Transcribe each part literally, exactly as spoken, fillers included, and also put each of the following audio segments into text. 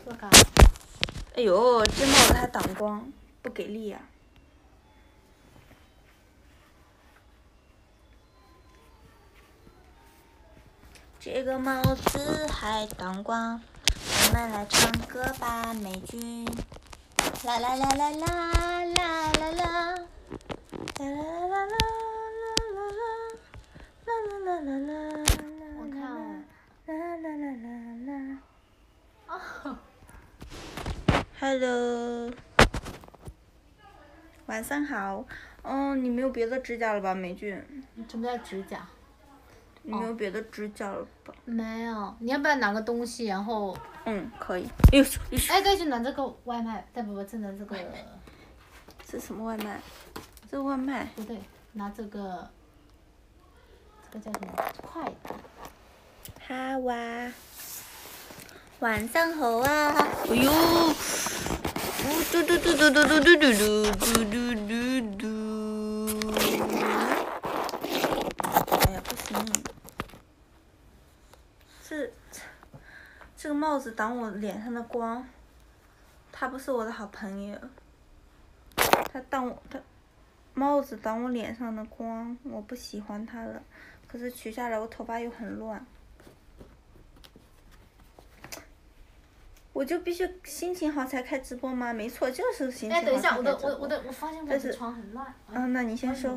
做干。 哎呦，这帽子还挡光，不给力呀、啊！这个帽子还挡光，我们来唱歌吧，美军。啦啦啦啦啦啦啦啦，啦啦啦啦啦啦啦啦啦啦。 我看。 啦啦啦啦啦。 哦。 Hello。晚上好。哦，你没有别的指甲了吧，美俊？ 什么叫指甲？ 你没有别的指甲了吧？ 没有，你要不要拿个东西，然后？ 嗯，可以。哎呦， 哎，对，就拿这个外卖，再不不，就拿这个。 这什么外卖？这外卖？ 不对，拿这个。这个叫什么？筷子。 好啊。晚上好啊！哎呦，嘟嘟嘟嘟嘟嘟嘟嘟嘟嘟嘟嘟嘟。哎呀，不行。这这个帽子挡我脸上的光，他不是我的好朋友。他挡我，他帽子挡我脸上的光，我不喜欢他了。可是取下来，我头发又很乱。我就必须心情好才开直播吗？没错，就是心情好才开直播。 哎，等一下，我的我我的我发现我的床很乱。 嗯，那你先收。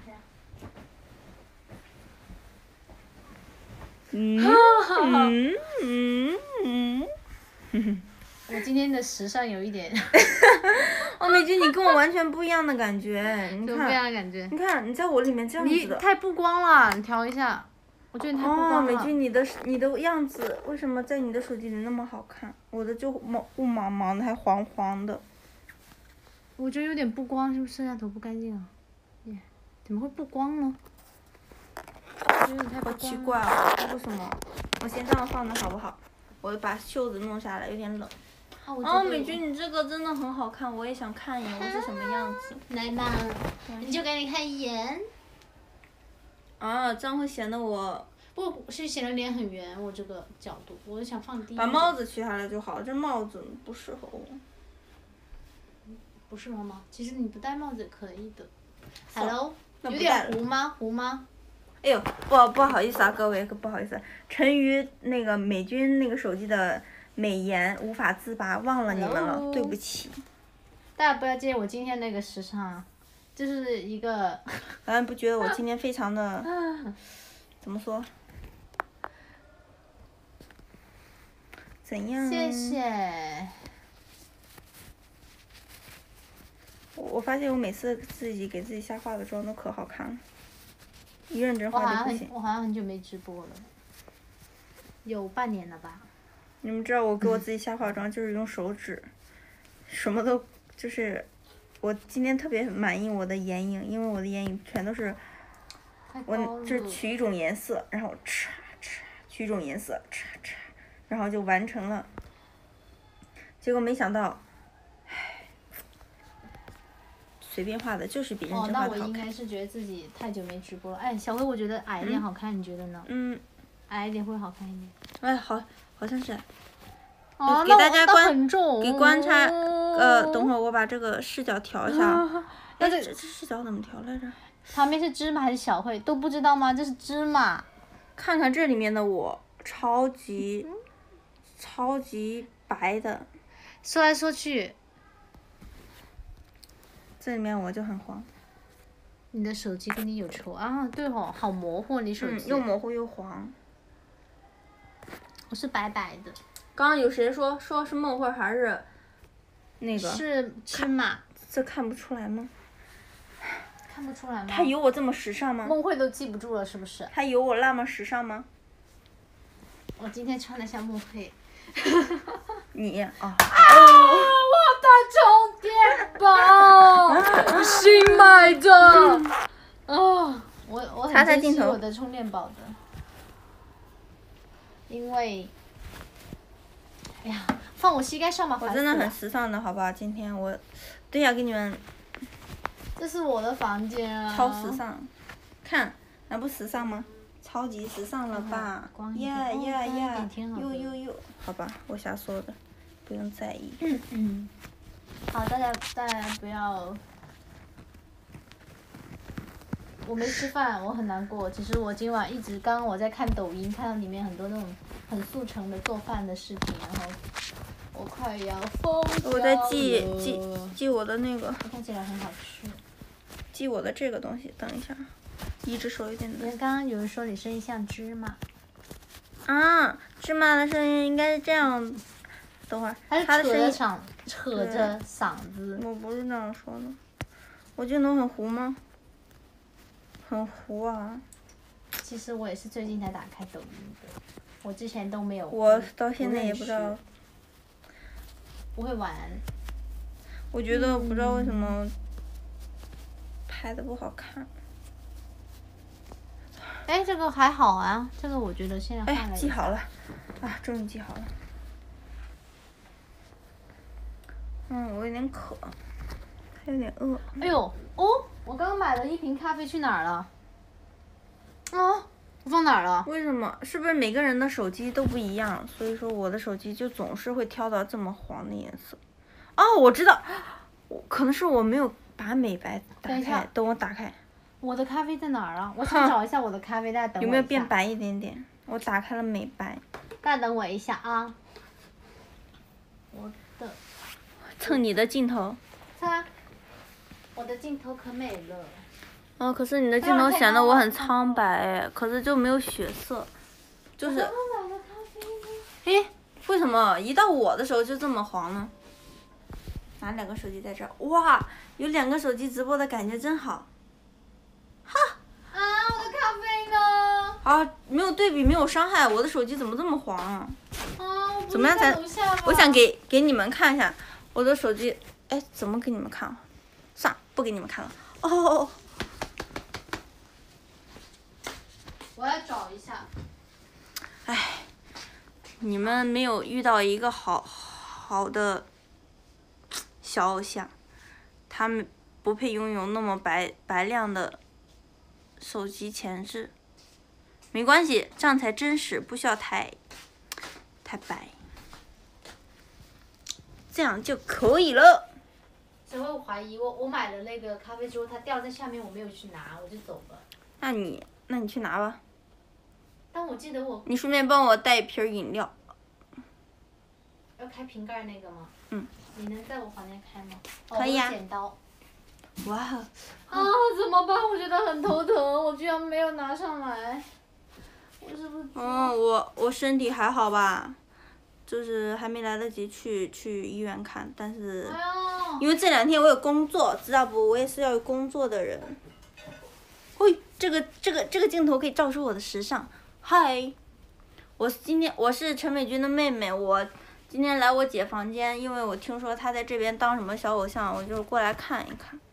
嗯嗯嗯嗯。 我今天的时尚有一点。 哦，美君，你跟我完全不一样的感觉，你看。 不一样的感觉。 你看，你在我里面这样子的。 你太曝光了，你调一下。我觉得你太曝光了。 哦，美君，你的你的样子为什么在你的手机里那么好看？我的就毛雾茫茫的，还黄黄的。 我觉得有点不光，是不是摄像头不干净啊？耶，怎么会不光呢？我觉得你太不光了。 好奇怪啊！为什么？我先这样放着好不好？我把袖子弄下来，有点冷。哦，美君，你这个真的很好看，我也想看一眼我是什么样子。 来吧，你就给你看一眼。 啊，这样会显得我。 不是显得脸很圆，我这个角度，我就想放低。 把帽子取下来就好，这帽子不适合我。 不适合吗？其实你不戴帽子也可以的。Hello， 有点糊吗？糊吗？ 哎呦，不不好意思啊，各位，不好意思，沉于那个美军那个手机的美颜无法自拔，忘了你们了， Hello? 对不起。 大家不要介意我今天那个时尚，就是一个。 当然不觉得我今天非常的，怎么说？怎样？ 谢谢。 我我发现我每次自己给自己瞎化的妆都可好看了，一认真化就不行。 我好像很久没直播了，有半年了吧。 你们知道我给我自己瞎化妆就是用手指，什么都就是，我今天特别满意我的眼影，因为我的眼影全都是，我就是取一种颜色，然后嚓嚓取一种颜色，嚓嚓，然后就完成了。结果没想到，唉，随便画的就是比认真画的好看。 哦，那我应该是觉得自己太久没直播了。哎，小辉，我觉得矮一点好看，嗯、你觉得呢？ 嗯。 矮一点会好看一点。 哎，好，好像是。 哦， 给大家观给观察， 哦、 呃，等会儿我把这个视角调一下。 啊、 哎，这这视角怎么调来着？ 旁边是芝麻还是小慧？都不知道吗？这是芝麻。 看看这里面的我，超级，嗯、超级白的。 说来说去， 这里面我就很黄。 你的手机跟你有仇啊？对哦，好模糊你手机。 嗯，又模糊又黄。 我是白白的。 刚刚有谁说说是梦慧还是那个？ 是芝麻。 这看不出来吗？ 看不出来吗？ 他有我这么时尚吗？ 梦慧都记不住了，是不是？ 他有我那么时尚吗？ 我今天穿的像梦慧。 你啊！啊！ 我的充电宝，新买的。哦，我我很珍惜我的充电宝的，因为，哎呀，放我膝盖上吧。 我真的很时尚的，好吧？今天我，对呀，给你们。 这是我的房间啊。 超时尚，看，那不时尚吗？超级时尚了吧？呀呀呀！呦呦呦！好吧，我瞎说的， 不用在意。 嗯嗯。好，大家大家不要。我没吃饭，我很难过。其实我今晚一直，刚刚我在看抖音，看到里面很多那种很速成的做饭的视频，然后我快要疯掉了。 我在记记记我的那个。 看起来很好吃。 记我的这个东西，等一下，一只手有点难。 刚刚有人说你声音像芝麻。 啊，芝麻的声音应该是这样。等会儿。 他是扯着嗓，扯着嗓子。 我不是这样说的。我镜头很糊吗？很糊啊。 其实我也是最近才打开抖音的，我之前都没有。 我到现在也不知道。 不会玩。 我觉得不知道为什么拍的不好看。 哎，这个还好啊，这个我觉得现在换了。 哎，记好了，啊，终于记好了。嗯，我有点渴，还有点饿。 哎呦，哦，我刚刚买了一瓶咖啡，去哪儿了？哦，我放哪儿了？ 为什么？是不是每个人的手机都不一样？所以说我的手机就总是会挑到这么黄的颜色。哦，我知道，我可能是我没有把美白打开，等我打开。 我的咖啡在哪儿啊？我想找一下我的咖啡，大家等我一下。 有没有变白一点点？我打开了美白。 大家等我一下啊。我的。 蹭你的镜头。 蹭啊！我的镜头可美了。 哦，可是你的镜头显得我很苍白，可是就没有血色，就是。诶，为什么一到我的时候就这么黄呢？哪两个手机在这儿？哇，有两个手机直播的感觉真好。哈。 啊，我的咖啡呢？ 啊，没有对比，没有伤害，我的手机怎么这么黄啊？ 啊， 怎么样才？我想给给你们看一下我的手机，哎，怎么给你们看？算了，不给你们看了。哦哦哦。 我要找一下。 唉，你们没有遇到一个好好的小偶像，他们不配拥有那么白白亮的手机前置。没关系，这样才真实，不需要太太白，这样就可以了。 只会怀疑我，我买了那个咖啡之后，它掉在下面，我没有去拿，我就走了。 那你，那你去拿吧。 但我记得我。 你顺便帮我带一瓶饮料。 要开瓶盖那个吗？ 嗯。 你能在我房间开吗？ 可以啊。 剪刀。 哇。 啊，怎么办？我觉得很头疼，我居然没有拿上来。我是不是？ 嗯，我我身体还好吧，就是还没来得及去去医院看，但是。 哎呦。 因为这两天我有工作，知道不？我也是要有工作的人。喂，这个这个这个镜头可以照出我的时尚。嗨，我今天我是陈美君的妹妹，我今天来我姐房间，因为我听说她在这边当什么小偶像，我就过来看一看。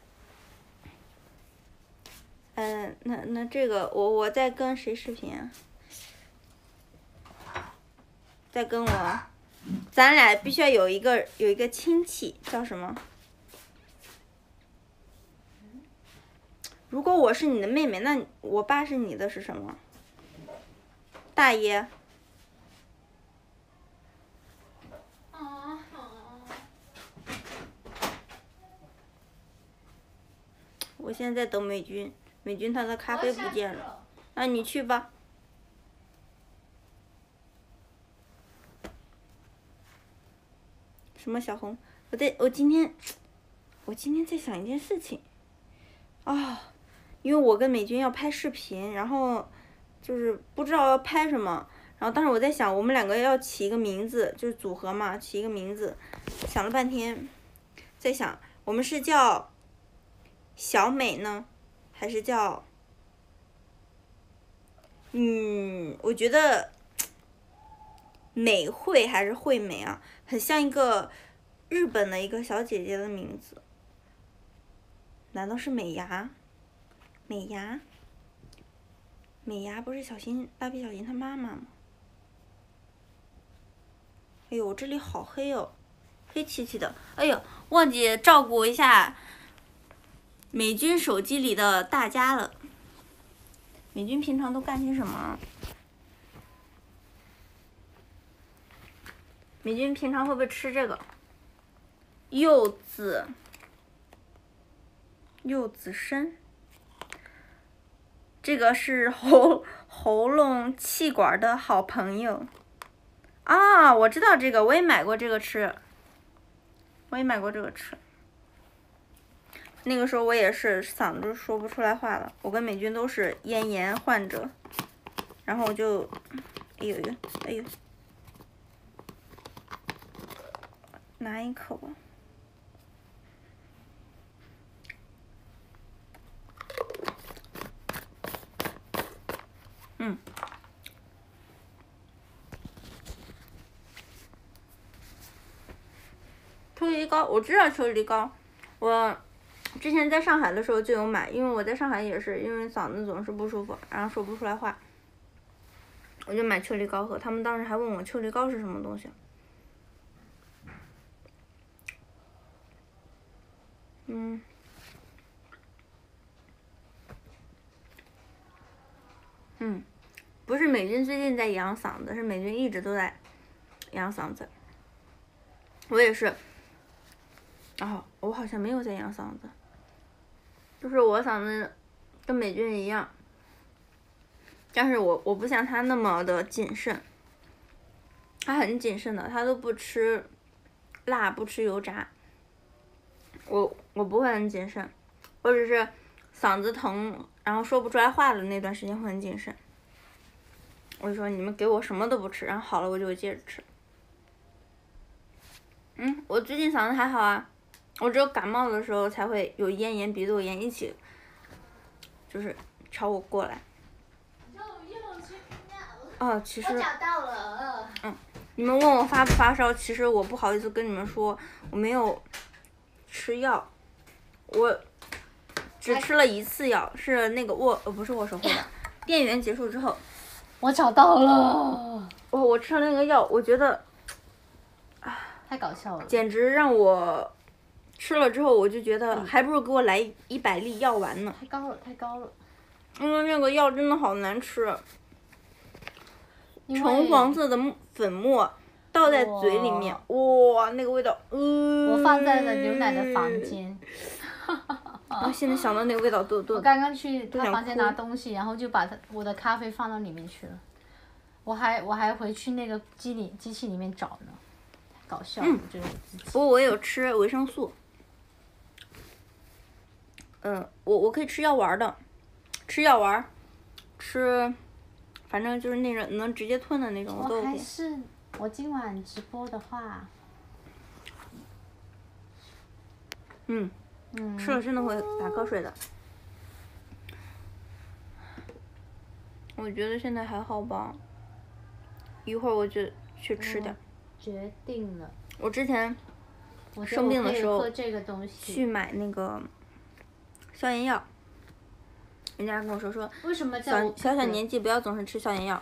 嗯、呃，那那这个我我在跟谁视频啊？在跟我，咱俩必须要有一个有一个亲戚，叫什么？如果我是你的妹妹，那我爸是你的是什么？大爷。我现在在等美军，美军她的咖啡不见了，那你去吧。什么小红？我在我今天，我今天在想一件事情。啊、哦，因为我跟美军要拍视频，然后就是不知道要拍什么，然后当时我在想，我们两个要起一个名字，就是组合嘛，起一个名字，想了半天，在想我们是叫小美呢，还是叫，嗯，我觉得美惠还是惠美啊，很像一个日本的一个小姐姐的名字。难道是美伢？美伢？美伢不是小新蜡笔小新他妈妈吗？哎呦，这里好黑哦，黑漆漆的。哎呦，忘记照顾一下美军手机里的大家了。美军平常都干些什么？ 美军平常会不会吃这个？柚子，柚子参，这个是喉喉咙气管的好朋友。啊，我知道这个，我也买过这个吃，我也买过这个吃。那个时候我也是嗓子说不出来话了，我跟美军都是咽炎患者，然后我就，哎呦呦，哎呦，拿一口吧。嗯。秋梨膏，我知道秋梨膏，我之前在上海的时候就有买，因为我在上海也是因为嗓子总是不舒服，然后说不出来话，我就买秋梨膏喝。他们当时还问我秋梨膏是什么东西。嗯，嗯，不是美军最近在养嗓子，是美军一直都在养嗓子。我也是。哦，我好像没有在养嗓子，就是我嗓子跟美军一样，但是我我不像他那么的谨慎，他很谨慎的，他都不吃辣，不吃油炸。我我不会很谨慎，我只是嗓子疼，然后说不出来话的那段时间会很谨慎。我就说你们给我什么都不吃，然后好了我就会接着吃。嗯，我最近嗓子还好啊。我只有感冒的时候才会有咽炎、鼻窦炎一起，就是朝我过来。哦，其实。 我找到了。 嗯，你们问我发不发烧，其实我不好意思跟你们说，我没有吃药，我只吃了一次药，是那个握呃不是握手会的，电源结束之后。 我找到了。 我我吃了那个药，我觉得，啊， 太搞笑了。 简直让我。吃了之后，我就觉得还不如给我来一百粒药丸呢。 太高了，太高了。 因为那个药真的好难吃，橙黄色的粉末倒在嘴里面，哇，那个味道，嗯。 我放在了牛奶的房间。 我现在想到那个味道都都。 我刚刚去他房间拿东西，然后就把他我的咖啡放到里面去了。我还我还回去那个机里机器里面找呢，太搞笑了，这个机器。 不过我有吃维生素。嗯，我我可以吃药丸的，吃药丸，吃，反正就是那种能直接吞的那种，我都 OK。 我还是我今晚直播的话， 嗯， 嗯， 吃了真的会打瞌睡的。我觉得现在还好吧，一会儿我就去吃点。 决定了。 我之前生病的时候去买那个。消炎药，人家跟我说说， 为什么小小小年纪不要总是吃消炎药。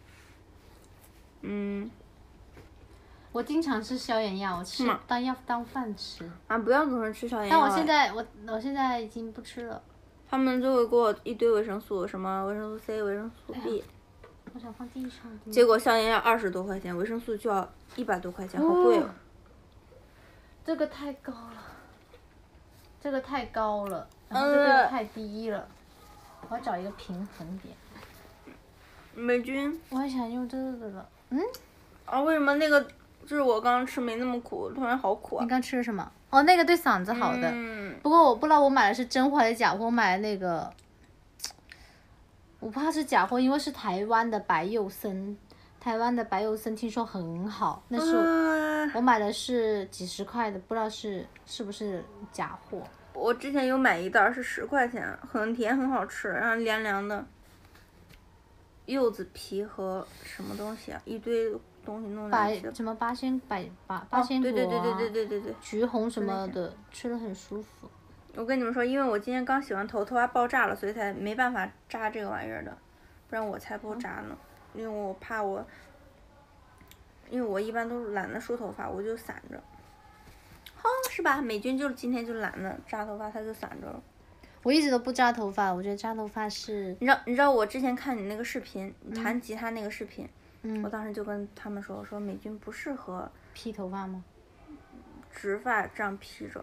嗯， 我经常吃消炎药，我吃当药当饭吃。 啊，不要总是吃消炎药。 但我现在我我现在已经不吃了。 他们就会给我一堆维生素，什么维生素 C、维生素 B。 我想放地上。 结果消炎药二十多块钱，维生素就要一百多块钱，好贵哦。 这个太高了，这个太高了。然后这个太低了，我要找一个平衡点。 美军， 我也想用这个了。嗯？ 啊，为什么那个就是我刚刚吃没那么苦，突然好苦啊？ 你刚吃了什么？哦，那个对嗓子好的。 嗯。 不过我不知道我买的是真货还是假货，我买的那个，我怕是假货，因为是台湾的白柚参，台湾的白柚参听说很好，那是我、呃、我买的是几十块的，不知道是是不是假货。 我之前有买一袋是十块钱，很甜很好吃，然后凉凉的。柚子皮和什么东西啊？一堆东西弄在一起的。 什么八仙百八八仙果啊？ 对对对对对对对对。 橘红什么的，吃了很舒服。 我跟你们说，因为我今天刚洗完头，头发爆炸了，所以才没办法扎这个玩意儿的，不然我才不扎呢，因为我怕我，因为我一般都是懒得梳头发，我就散着。哼，是吧？美军就是今天就懒得扎头发，他就散着了。 我一直都不扎头发，我觉得扎头发是。 你知道，你知道我之前看你那个视频，你弹吉他那个视频， 嗯， 我当时就跟他们说，我说美军不适合披头发吗？ 直发这样披着。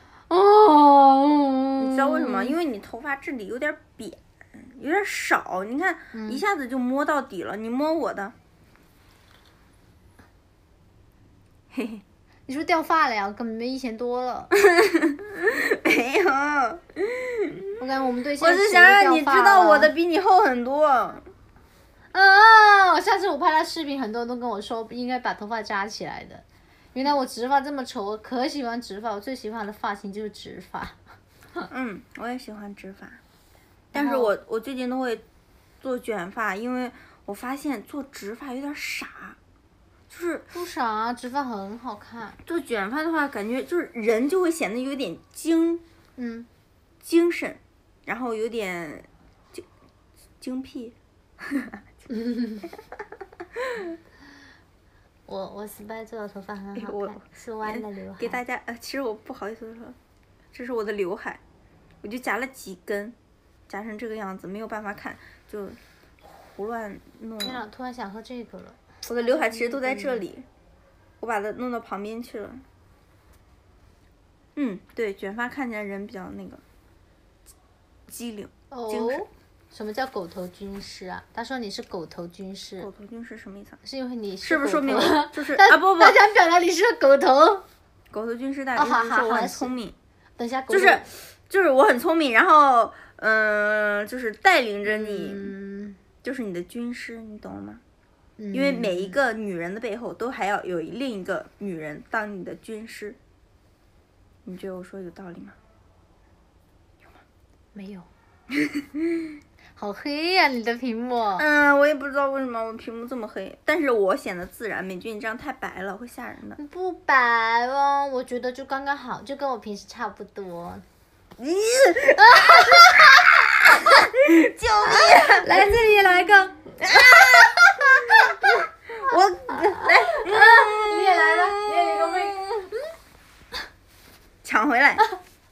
哦。 你知道为什么？因为你头发这里有点扁，有点少。你看， 嗯、 一下子就摸到底了。你摸我的。嘿嘿。 你是不是掉发了呀？根本没以前多了。 没有。 我感觉我们对象。 我是想让你知道我的比你厚很多。 啊！上次我拍他视频，很多人都跟我说应该把头发扎起来的。原来我直发这么丑，我可喜欢直发，我最喜欢的发型就是直发。 嗯，我也喜欢直发，但是我我最近都会做卷发，因为我发现做直发有点傻。就是不傻啊，直发很好看。 做卷发的话，感觉就是人就会显得有点精， 嗯， 精神，然后有点精精辟。 我我 Spy 做的头发很好看，是弯的刘海。 给大家呃，其实我不好意思说，这是我的刘海，我就夹了几根，夹成这个样子，没有办法看，就胡乱弄。 天呐，突然想喝这个了。 我的刘海其实都在这里，我把它弄到旁边去了。嗯，对，卷发看起来人比较那个机灵、精神。 哦，什么叫狗头军师啊？他说你是狗头军师。 狗头军师什么意思？ 是因为你是不是说明就是啊不不？ 大家表达你是个狗头。 狗头军师大概就是我很聪明。 等一下， 就是就是我很聪明，然后嗯、呃，就是带领着你， 嗯、 就是你的军师，你懂了吗？ 嗯、 因为每一个女人的背后都还要有另一个女人当你的军师。你觉得我说有道理吗？有吗？ 没有。好黑呀、啊，你的屏幕。 嗯，我也不知道为什么我屏幕这么黑，但是我显得自然。美君，你这样太白了，会吓人的。 不白哦，我觉得就刚刚好，就跟我平时差不多。 咦！救命！ 来这里来个。 我来， 你也来吧，你也有个妹。 抢回来。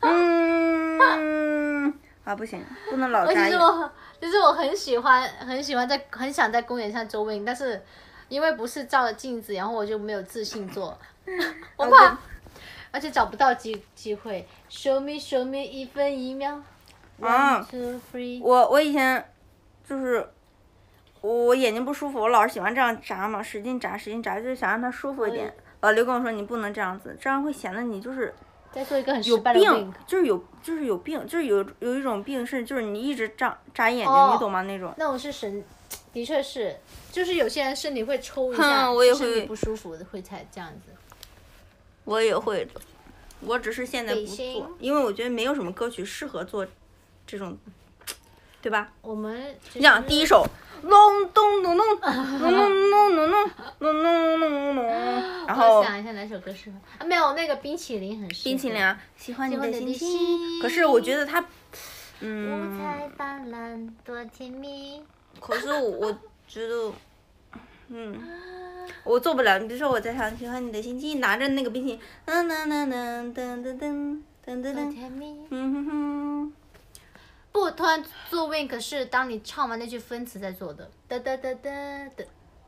嗯。啊，不行，不能老眨眼。 其实我，其实我很喜欢，很喜欢在，很想在公园上周围，但是因为不是照了镜子，然后我就没有自信做，我怕， okay. 而且找不到机机会。Show me, show me， 一分一秒。 啊 One, two, three。 我我以前就是我眼睛不舒服，我老是喜欢这样眨嘛，使劲眨，使劲眨，就是想让它舒服一点。老刘跟我说你不能这样子，这样会显得你就是。 在做一个很失有败的病，就是有，就是有病，就是有有一种病是，就是你一直眨眨眼睛， 哦、 你懂吗？那种。 那我是神，的确是，就是有些人身体会抽一下， 我也会身体不舒服的会才这样子。 我也会的，我只是现在不做，因为我觉得没有什么歌曲适合做这种，对吧？ 我们你想第一首。咚咚咚咚咚咚咚咚咚咚咚咚咚，然后我想一下哪首歌适合啊？没有，那个冰淇淋很适合。 冰淇淋啊，喜欢你的心情。可是我觉得它，嗯。 五彩斑斓多甜蜜。 可是我我觉得，嗯，我做不了。你比如说我在唱《喜欢你的心情》，拿着那个冰淇淋，噔噔噔噔噔噔噔噔噔噔，嗯哼哼。 不，突然做 wink 是当你唱完那句分词在做的，哒哒哒哒的。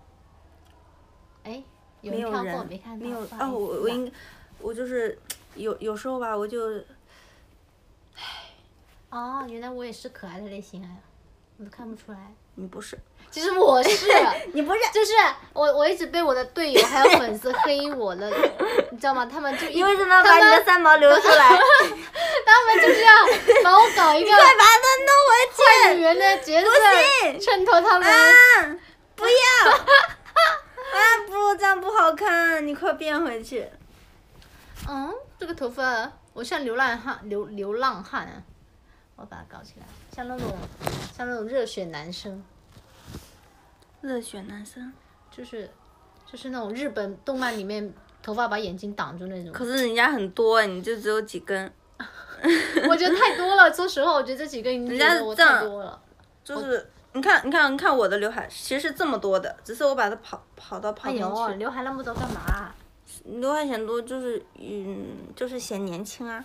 哎，有人跳过没看到？ 没有哦，我我应该，我就是有有时候吧，我就，唉。 哦，原来我也是可爱的类型啊，我都看不出来。 你不是。 其实我是。 你不是。 就是我我一直被我的队友还有粉丝黑我了，你知道吗？他们就你为什么要把你的三毛留出来？ 他们就是要把我搞一个。 快把它弄回去。 坏女人的角色。衬托他们。 啊！不要。啊不，这样不好看，你快变回去。 嗯，这个头发我像流浪汉，流流浪汉啊！我把它搞起来，像那种像那种热血男生。 热血男生。 就是就是那种日本动漫里面头发把眼睛挡住那种。 可是人家很多，你就只有几根。 我觉得太多了，说实话，我觉得这几根已经觉得我太多了。 就是你看，你看，你看我的刘海，其实是这么多的，只是我把它跑跑到旁边去。 哎呦，刘海那么多干嘛？ 刘海显多就是嗯，就是显年轻啊。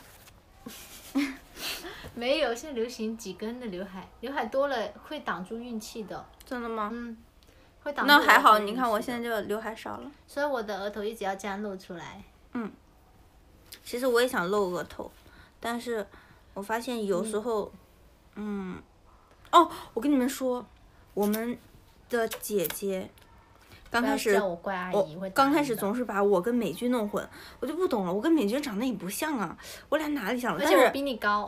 没有，现在流行几根的刘海，刘海多了会挡住运气的。 真的吗？ 嗯， 会挡住那还好， 额头你看我隐私现在就刘海少了。 所以我的额头一直要这样露出来。 嗯，其实我也想露额头，但是我发现有时候，嗯，哦，我跟你们说，我们的姐姐刚开始， 我怪阿姨会刚开始总是把我跟美军弄混，我就不懂了，我跟美军长得也不像啊，我俩哪里像了？ 而且我比你高。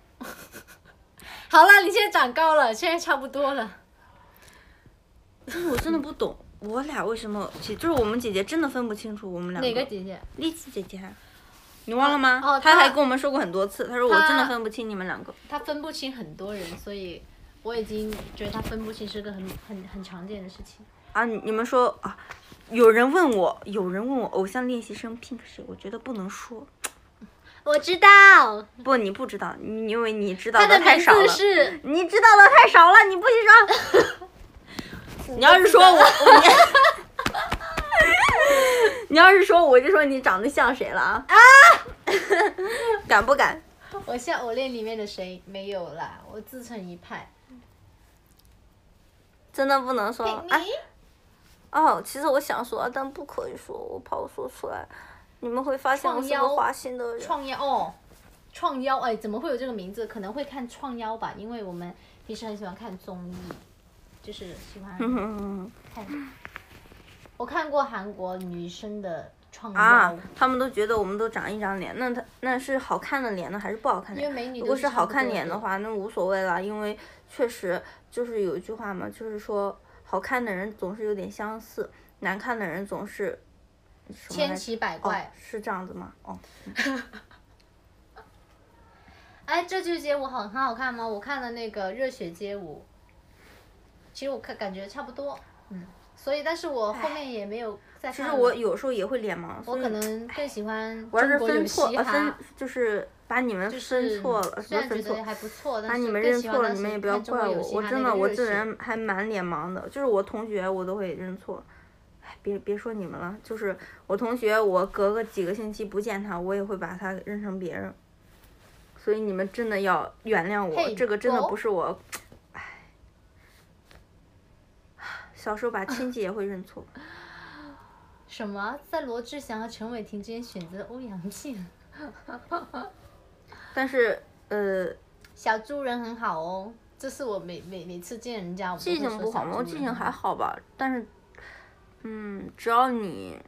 好了，你现在长高了，现在差不多了。 但是我真的不懂，我俩为什么？其实就是我们姐姐真的分不清楚我们两个。 哪个姐姐？ 丽琪姐姐。你忘了吗？ 哦， 她还跟我们说过很多次，她说我真的分不清你们两个。 她分不清很多人，所以我已经觉得她分不清是个很很很常见的事情。 啊，你们说啊，有人问我，有人问我偶像练习生 Pink 谁？我觉得不能说。 我知道。 不，你不知道，你因为你知道的太少了。 他的名字是。 你知道的太少了，你不许说。你要是说我，我你要是说我就说你长得像谁了啊？啊！敢不敢？ 我像偶练里面的谁？没有啦，我自成一派。 真的不能说哎。哦，其实我想说，但不可以说，我怕我说出来，你们会发现我是个花心的人。 创妖哦，创妖哎，怎么会有这个名字？可能会看创妖吧，因为我们平时很喜欢看综艺。就是喜欢看，我看过韩国女生的创妖， 啊，他们都觉得我们都长一张脸，那他那是好看的脸呢，还是不好看的脸？ 因为美女如果是好看脸的的话，那无所谓了，因为确实就是有一句话嘛，就是说好看的人总是有点相似，难看的人总是千奇百怪、 哦。是这样子吗？哦。 哎，这剧街舞好很好看吗？我看了那个《热血街舞》。其实我看感觉差不多，嗯，所以但是我后面也没有再看。 其实我有时候也会脸盲， 我可能更喜欢中国有嘻哈。 分就是把你们分错了， 虽然觉得还不错， 把你们认错了，你们也不要怪我。我真的，我这人还蛮脸盲的，就是我同学我都会认错。哎，别别说你们了，就是我同学，我隔个几个星期不见他，我也会把他认成别人。所以你们真的要原谅我，这个真的不是我。小时候把亲戚也会认错。 什么？在罗志祥和陈伟霆之间选择欧阳靖？ 但是呃， 小猪人很好哦，这是我每每每次见人家我都记性不好吗？我记性还好吧，但是，嗯，只要你，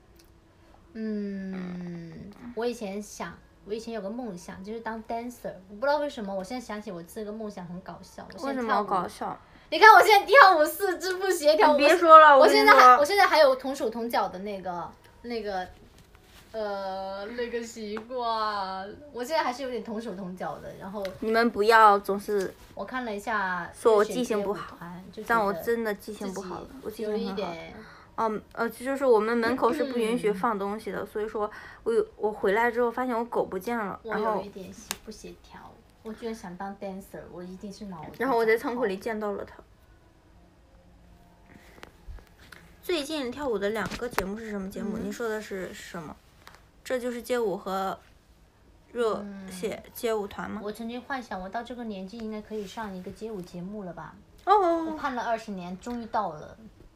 嗯，我以前想，我以前有个梦想就是当 dancer， 我不知道为什么，我现在想起我这个梦想很搞笑。我为什么搞笑？ 你看我现在跳舞四肢不协调， 别说了， 我现在还我现在还有同手同脚的那个那个，呃，那个习惯，我现在还是有点同手同脚的。然后你们不要总是我看了一下， 说我记性不好，但我真的记性不好了，我记性很好。嗯呃，就是我们门口是不允许放东西的，所以说我有我回来之后发现我狗不见了，然后我有一点不协调。我居然想当 dancer， 我一定是脑子。 然后我在仓库里见到了他。最近跳舞的两个节目是什么节目？嗯、你说的是什么？这就是街舞和热血街舞团吗、 嗯？我曾经幻想，我到这个年纪应该可以上一个街舞节目了吧？ 哦。我盼了二十年，终于到了。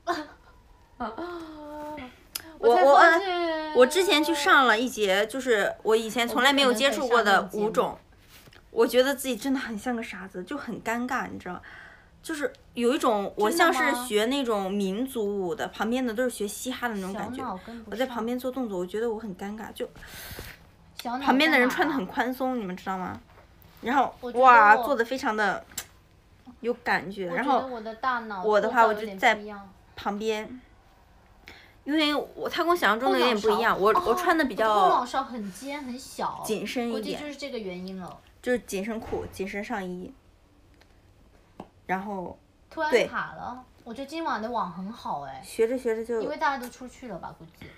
我我我之前去上了一节，就是我以前从来没有接触过的舞种。我觉得自己真的很像个傻子，就很尴尬，你知道，就是有一种我像是学那种民族舞的，旁边的都是学嘻哈的那种感觉。我在旁边做动作，我觉得我很尴尬，就旁边的人穿的很宽松，你们知道吗？然后哇，做的非常的有感觉。然后我的话，我就在旁边。因为我他跟我想象中的有点不一样，我我穿的比较后脑勺很尖很小， 紧身一点， 估计就是这个原因了。 就是紧身裤、紧身上衣，然后突然卡了。我觉得今晚的网很好哎。 学着学着就因为大家都出去了吧，估计。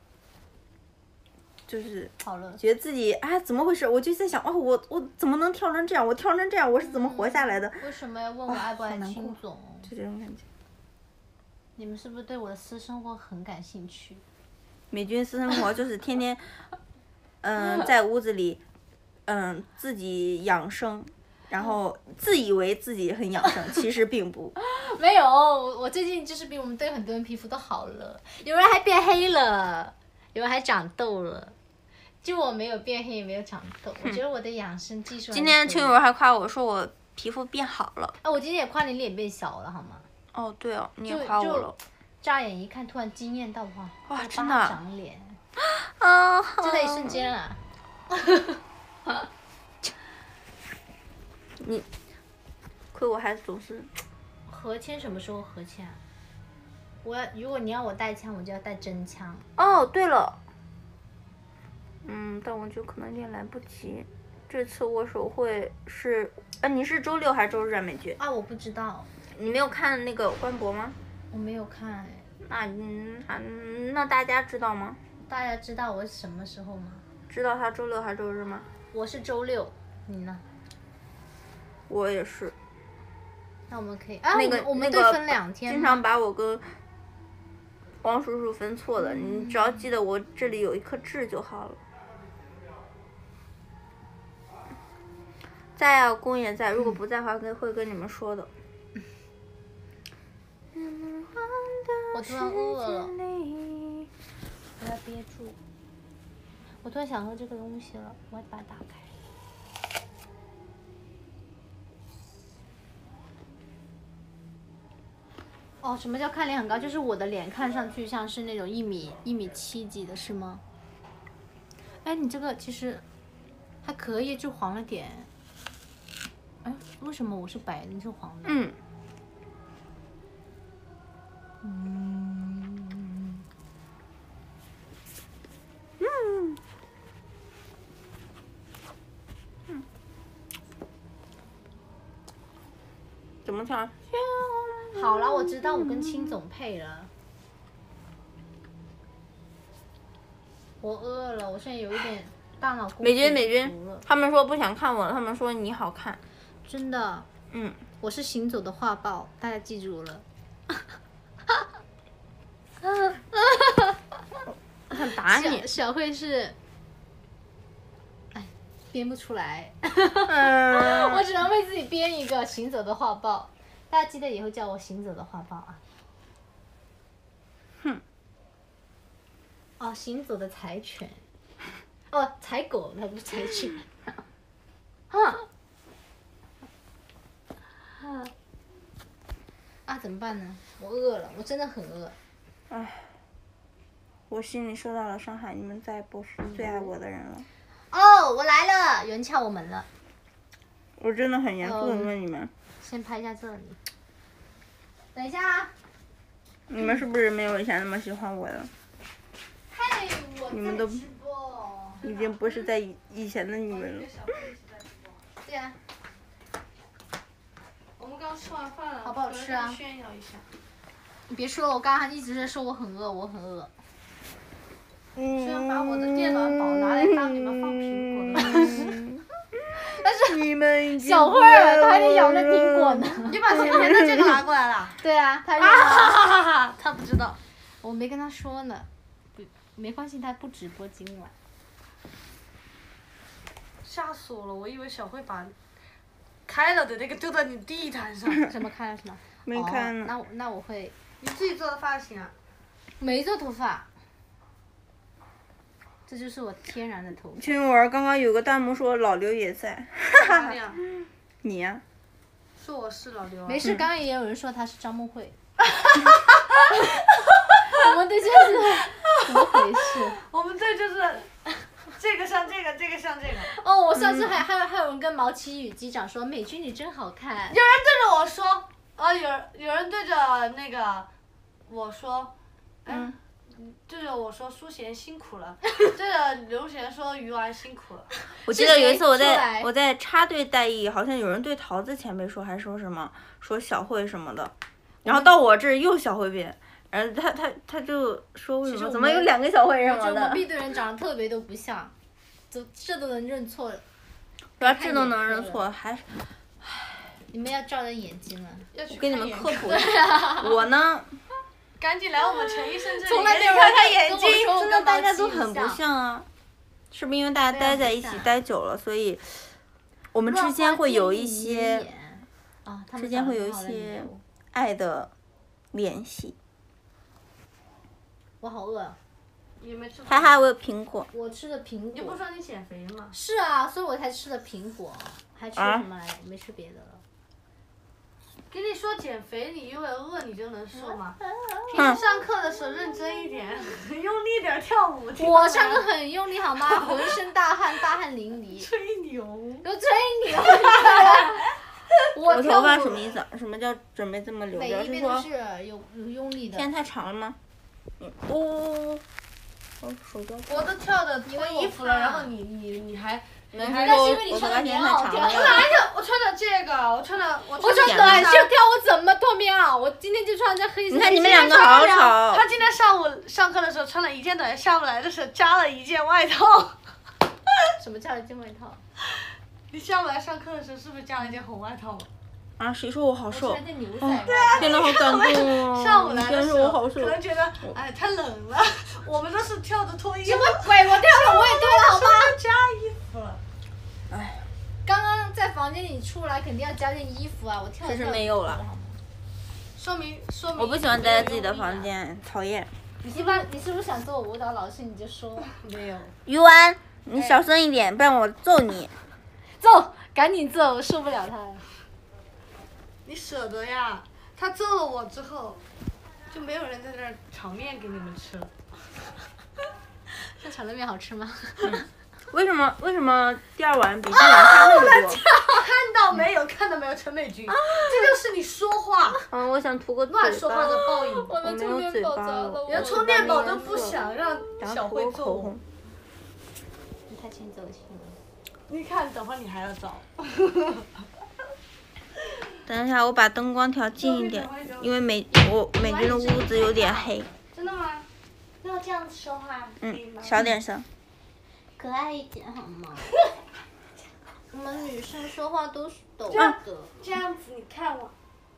就是好了。 觉得自己哎怎么回事？我就在想哦，我我怎么能跳成这样？我跳成这样，我是怎么活下来的？ 嗯、为什么要问我爱不爱青总？ 就这种感觉。 你们是不是对我的私生活很感兴趣？ 美军私生活就是天天，嗯、呃，在屋子里。嗯，自己养生，然后自以为自己很养生，其实并不。 没有，我最近就是比我们队很多人皮肤都好了，有人还变黑了，有人还长痘了，就我没有变黑，也没有长痘。我觉得我的养生技术。 今天青友还夸我说我皮肤变好了。 啊，我今天也夸你脸变小了，好吗？ 哦，对哦，你也夸我了。 乍眼一看，突然惊艳到哇！ 哇，真的。 长脸。 啊！ 就在一瞬间啊。 你，亏我还总是。 合签什么时候合签啊？我要，如果你要我带枪，我就要带真枪。 哦，对了。嗯，但我就可能有点来不及。这次握手会是，呃，你是周六还是周日啊，美剧？ 啊，我不知道。 你没有看那个官博吗？ 我没有看哎。 那嗯，嗯，那大家知道吗？ 大家知道我什么时候吗？ 知道他周六还是周日吗？ 我是周六，你呢？ 我也是。 那我们可以啊， 那个我们队分两天。 经常把我跟王叔叔分错了，嗯、你只要记得我这里有一颗痣就好了。在啊，公也在，如果不在的话，跟会跟你们说的。 我突然饿了，我要憋住。我突然想喝这个东西了，我要把它打开。哦，什么叫看脸很高？就是我的脸看上去像是那种一米一米七几的，是吗？哎，你这个其实还可以，就黄了点。哎，为什么我是白的，你是黄的？ 嗯。 嗯。 嗯。嗯。怎么唱？ 好了，我知道我跟青总配了。我饿了，我现在有一点大脑。 美军，美军，他们说不想看我了，他们说你好看。 真的。 嗯。 我是行走的画报，大家记住了。 我想打你。 小, 小慧是，哎，编不出来。 嗯、 我只能为自己编一个行走的画报，大家记得以后叫我行走的画报啊。 哼。 哦，行走的柴犬。哦，柴狗，那不是柴犬。啊。啊，怎么办呢？我饿了，我真的很饿。 唉，我心里受到了伤害，你们再也不是最爱我的人了。 哦，我来了，有人敲我门了。 我真的很严肃的问你们。 先拍一下这里。等一下。 你们是不是没有以前那么喜欢我了？ 嘿，我你们都已经不是在以以前的你们了。 对呀。 我们刚吃完饭了， 好不好吃啊？ 炫耀一下。 你别说了，我刚刚一直在说我很饿，我很饿。 虽然把我的电脑宝拿来当你们放苹果的东西， 但是你们小慧儿她还得咬那苹果呢。 你把前面的这个拿过来了？ 对啊，她啊，她不知道。 我没跟她说呢，不，没关系，她不直播今晚。 吓死我了！我以为小慧把开了的那个丢在你地毯上。 什么开了是吗？ 没开呢。 哦、那我那我会。 你自己做的发型啊？ 没做头发。这就是我天然的头发。 群友儿刚刚有个弹幕说老刘也在。 哪里啊？ 你呀、啊。 说我是老刘啊。 没事，刚刚也有人说他是张梦慧。我们队就是怎么回事？ 我们队就是这个像这个，这个像这个。 哦，我上次还、嗯、还有还有人跟毛奇宇机长说美君你真好看。 有人对着我说，呃，有有人对着那个我说，哎。嗯对着我说苏贤辛苦了，对着刘贤说鱼丸辛苦了。 我记得有一次我在我在插队待役，好像有人对桃子前辈说，还说什么说小慧什么的，然后到我这儿又小慧变，然后他他他就说为什么怎么有两个小慧什么的。 我们 B 队人长得特别都不像，这这都能认错。 对啊，这都能认错，还你们要照着眼睛啊！ 我给你们科普一下，我呢。 赶紧来我们陈医生这里， 从来没有看看眼睛， 真的大家都很不像啊，是不是因为大家待在一起待久了，所以我们之间会有一些，之间会有一些爱的联系。 我好饿。 你没吃。 哈哈，我有苹果。 我吃的苹果。 你不说你减肥吗？ 是啊，所以我才吃的苹果，还吃什么来着？没吃别的了。 跟你说减肥，你因为饿你就能瘦吗？平时上课的时候认真一点，用力点跳舞。 我上课很用力好吗？浑身大汗，大汗淋漓。 吹牛。 都吹牛。我我头发什么意思？什么叫准备这么留着？ 每一边都是有有用力的。 天太长了吗？哦。我手脚。 我都跳的脱衣服了，然后你你你还。 那是因为你穿的棉袄跳。 我哪有？我穿的这个，我穿的我穿短袖跳，我怎么脱棉袄？我今天就穿这黑色。 你看你们两个好吵。 他今天上午上课的时候穿了一件短袖，下午来的时候加了一件外套。 什么加了一件外套？ 你下午来上课的时候是不是加了一件红外套？ 啊，谁说我好瘦？ 穿件牛仔外套。 天哪，好感动哦！ 上午来的时候可能觉得哎太冷了，我们都是跳着脱衣服。 什么鬼？我跳了，我也脱了，好吗？ 加衣服了。 哎。 刚刚在房间里出来，肯定要加件衣服啊！我跳了。 其实没有了。 说明说明。 我不喜欢待在自己的房间，讨厌。 你是不是你是不是想做我舞蹈老师？你就说。 没有。 鱼丸，你小声一点，不然我揍你。 揍！赶紧揍！我受不了他了。 你舍得呀？他揍了我之后，就没有人在这儿炒面给你们吃了。 那炒的面好吃吗？ 嗯。为什么为什么第二碗比第一碗差那么多？ 看到没有？看到没有，陈美君，这就是你说话。 嗯，我想涂个乱说话的报应。 我的充电宝砸了， 连充电宝都不想让小慧揍我。 你太欠揍心了。 你看，等会你还要找。 等一下，我把灯光调近一点，因为美我美军的屋子有点黑。 真的吗？要这样子说话。 嗯，小点声。 可爱一点好吗？我们女生说话都是抖的。 这样子，你看我。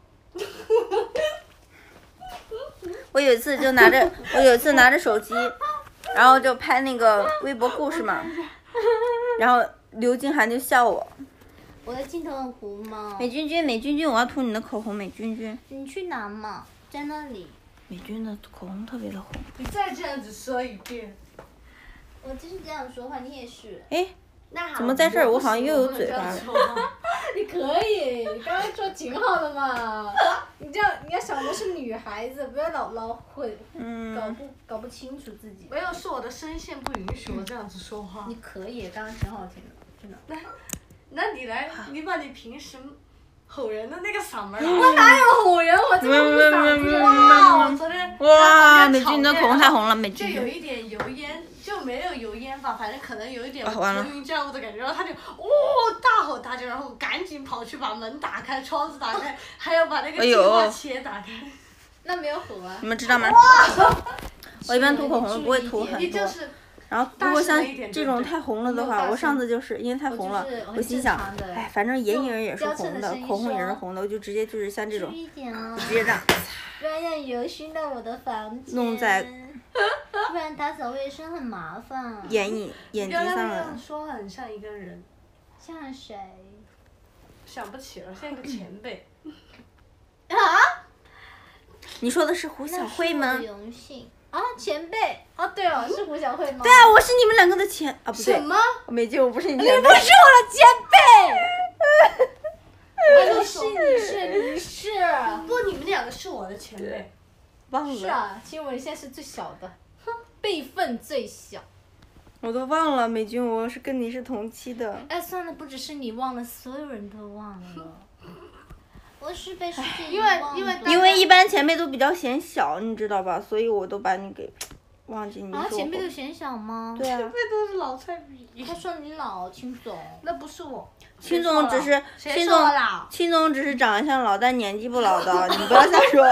我有一次就拿着，我有一次拿着手机，然后就拍那个微博故事嘛，然后刘静涵就笑我。 我的镜头很糊吗？ 美君君，美君君，我要涂你的口红，美君君。 你去拿嘛，在那里。 美君的口红特别的红。 你再这样子说一遍。 我就是这样说话，你也是。 哎，怎么在这儿？我好像又有嘴巴了。 你可以，你刚刚说挺好的嘛。你这样，你要想我是女孩子，不要老老会搞不搞不清楚自己。 没有，是我的声线不允许我这样子说话。 你可以，刚刚挺好听的，真的。 来，那你来，你把你平时吼人的那个嗓门。 我哪有吼人？我这么不嗓子。 哇！我昨天。 哇，美君你的口红太红了，美君。 就有一点油烟。就没有油烟吧，反正可能有一点浮云载雾的感觉，然后他就哦大吼大叫，然后赶紧跑去把门打开，窗子打开，还要把那个净化器打开。 那没有吼啊。 你们知道吗？我一般涂口红不会涂很多，然后如果像这种太红了的话，我上次就是因为太红了，我心想，哎，反正眼影也是红的，口红也是红的，我就直接就是像这种，直接这样， 不然让油熏到我的房间。 弄在。 不然打扫卫生很麻烦。 眼影眼睛上了。 说很像一个人。 像谁？ 想不起了，像一个前辈。 啊？ 你说的是胡小慧吗？ 荣幸啊，前辈。哦，对哦，是胡小慧吗？ 对啊，我是你们两个的前啊，不对。 什么？ 美君，我不是你前辈。你不是我的前辈。你是你是你是。 不，你们两个是我的前辈。 忘了。 是啊，其实我现在是最小的，辈分最小。 我都忘了，美君，我是跟你是同期的。 哎，算了，不只是你忘了，所有人都忘了。我是被世界遗忘的。 因为因为因为一般前辈都比较显小，你知道吧？所以我都把你给忘记你。 啊，前辈都显小吗？ 对啊。 前辈都是老菜比。 他说你老，秦总。 那不是我。 秦总只是秦总， 秦总只是长相老，但年纪不老的，你不要瞎说。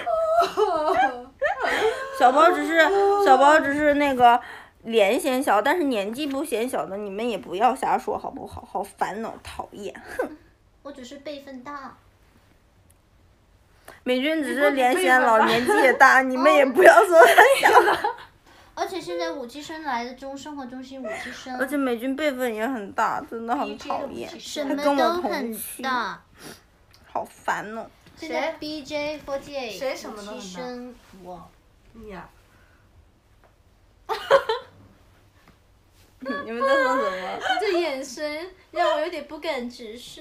小包只是小包只是那个脸显小，但是年纪不显小的，你们也不要瞎说好不好？好烦哦，讨厌！哼。 我只是辈分大。 美君只是脸显老，年纪也大，你们也不要说他小。 而且现在五期生来的中生活中心五期生。 而且美君辈分也很大，真的很讨厌。 什么都很大。 好烦哦。 现在 B J 四十八， 谁什么都提升我。 你呀。 你们在说什么？ 你这眼神让我有点不敢直视。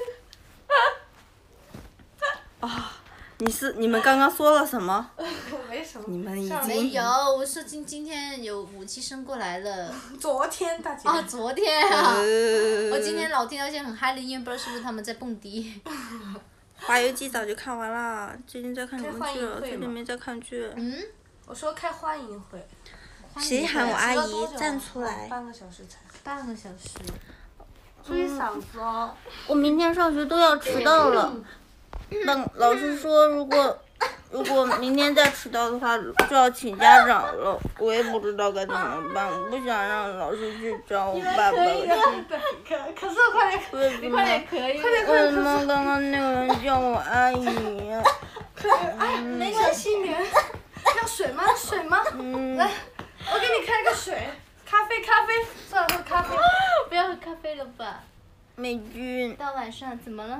啊！你是你们刚刚说了什么？ 没什么。 你们已经没有，我说今今天有武器生过来了。 昨天大姐。 啊，昨天啊！ 呃、 我今天老听到一些很嗨的音乐，不知道是不是他们在蹦迪。 花游记早就看完了，最近在看什么剧了？最近没在看剧。 嗯。 我说开欢迎会。 谁喊我阿姨站出来？ 半个小时才。 半个小时。 注意嗓子哦。 我明天上学都要迟到了。等老师说，如果如果明天再迟到的话，就要请家长了。我也不知道该怎么办，我不想让老师去找我爸爸。 可可是快点，你快点可以，快点快点。 为什么刚刚那个人叫我阿姨？ 可哎，没小心点。要水吗？水吗？ 嗯。 来，我给你开个水，咖啡咖啡，算了，喝咖啡。 不要喝咖啡了吧。 美君。 到晚上怎么了？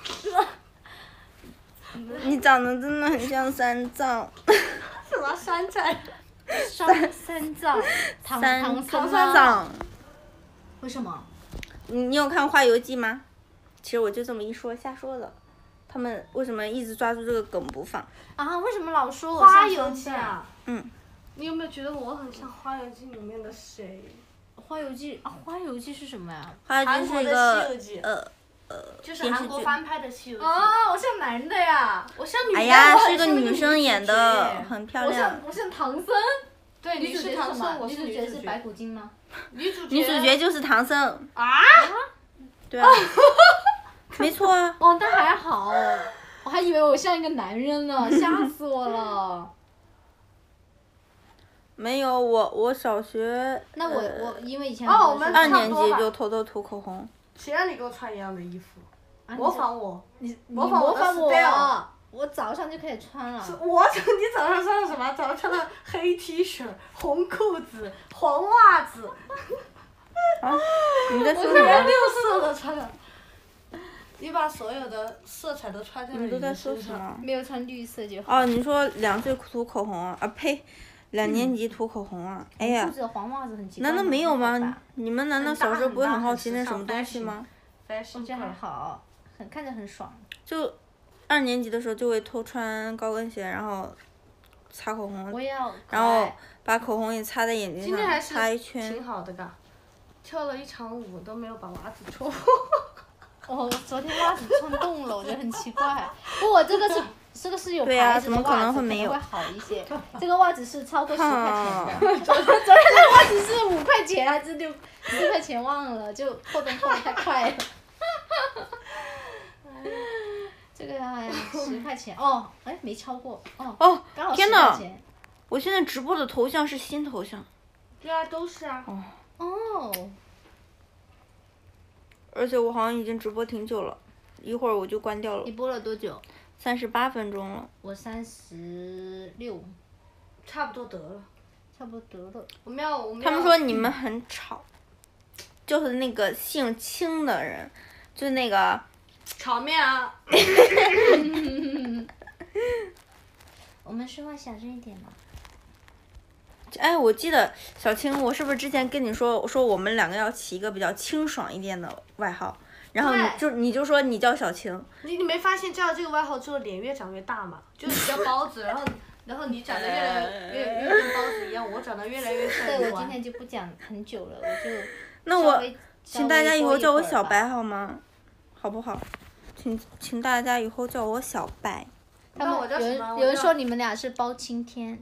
你长得真的很像三藏。 什么山寨？ 三三藏。唐唐三三藏。 为什么？ 你你有看《花游记》吗？其实我就这么一说，瞎说的。他们为什么一直抓住这个梗不放？ 啊，为什么老说我花像游记山寨？ 啊。 嗯。 你有没有觉得我很像《花游记》里面的谁？ 花游记啊，花游记是什么呀？ 花游记是一个呃呃就是韩国翻拍的《西游记》。 啊，我像男的呀，我像女的。 哎呀，是个女生演的，很漂亮。 我像我像唐僧。 对， 女主角是什么？ 我女主角是白骨精吗？ 女主角。 女主角就是唐僧。 啊？ 对啊。没错啊。 哦，那还好，我还以为我像一个男人呢，吓死我了。 没有我，我小学。 那我我因为以前哦，我们二年级就偷偷涂口红。 谁让你跟我穿一样的衣服？模仿我。 你模仿我。 我早上就开始穿了。 我你早上穿了什么？早上穿了黑 T 恤、红裤子、黄袜子。 啊？你在说什么？ 我原六色的穿的。你把所有的色彩都穿在了你的身上。 没有穿绿色就好。 哦，你说两岁涂口红啊？啊呸！两年级涂口红啊！哎呀。 红裤子、黄袜子很奇怪。 难道没有吗？你们难道小时候不会很好奇那什么东西吗？ 我觉得还好，很看着很爽。 就二年级的时候就会偷穿高跟鞋，然后擦口红，然后把口红也擦在眼睛上，擦一圈。 挺好的噶，跳了一场舞都没有把袜子戳破。 我昨天袜子穿洞了，我觉得很奇怪。不过我这个是这个是有牌子的袜子，可能会好一些。这个袜子是超过十块钱的。昨天昨天的袜子是五块钱还是六四块钱忘了，就破洞破的太快了。这个好像十块钱哦，哎没超过哦。 哦， 刚好天哪！ 钱我现在直播的头像是新头像。 对啊，都是啊。 哦。 哦。 而且我好像已经直播挺久了，一会儿我就关掉了。 你播了多久？ 三十八分钟了。 我三十六。 差不多得了。 差不多得了。 我们要我们要。他们说你们很吵，就是那个姓青的人，就那个。 炒面啊。 我们说话小声一点嘛。 哎，我记得小青，我是不是之前跟你说，我说我们两个要起一个比较清爽一点的外号，然后你就你就说你叫小青。 你你没发现叫了这个外号之后脸越长越大嘛？就是你叫包子，然后然后你长得越来越越越跟包子一样，我长得越来越像对，我今天就不讲很久了，我就。 那我请大家以后叫我小白好吗？好不好？请请大家以后叫我小白。 他们有人有人说你们俩是包青天。